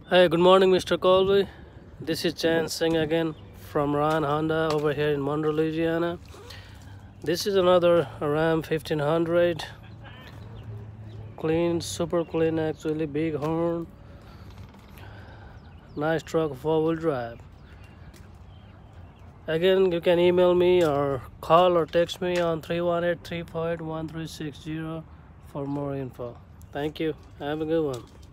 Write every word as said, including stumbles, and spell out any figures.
Hey, good morning, Mister Colby. This is Chan Singh again from Ryan Honda over here in Monroe, Louisiana. This is another Ram fifteen hundred. Clean, super clean, actually, big horn. Nice truck, four wheel drive. Again, you can email me or call or text me on three one eight, three four eight, one three six zero for more info. Thank you. Have a good one.